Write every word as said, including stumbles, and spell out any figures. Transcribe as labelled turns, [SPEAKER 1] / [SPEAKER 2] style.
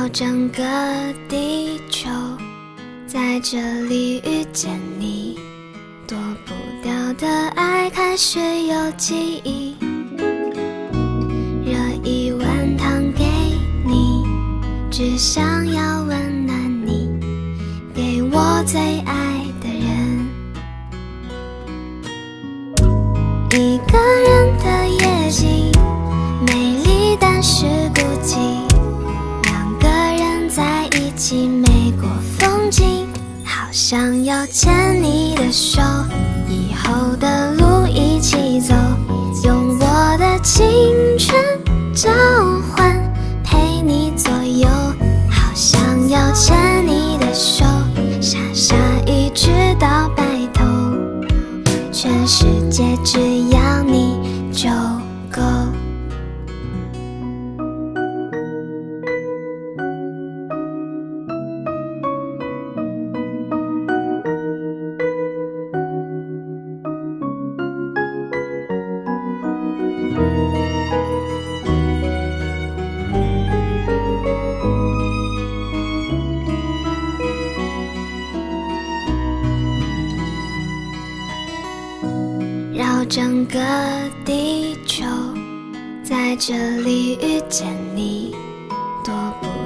[SPEAKER 1] 绕整个地球，在这里遇见你，躲不掉的爱开始有记忆。热一碗汤给你，只想要温暖你，给我最爱的人。一个人的夜景，美丽但是孤寂，两个人在一起没过风景，好想要牵你的手，以后的路一起走，用我的青春交换陪你左右，好想要牵你的手，傻傻一直到白头，全世界只要你就够。绕整个地球，在这里遇见你，躲不